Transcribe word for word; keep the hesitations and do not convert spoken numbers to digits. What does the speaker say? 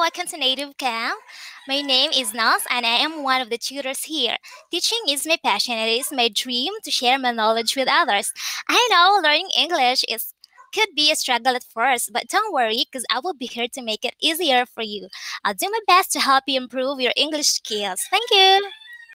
welcome to Native Camp. My name is Nas and I am one of the tutors here. Teaching is my passion and it is my dream to share my knowledge with others. I know learning English is could be a struggle at first, but don't worry because I will be here to make it easier for you. I'll do my best to help you improve your English skills. Thank you.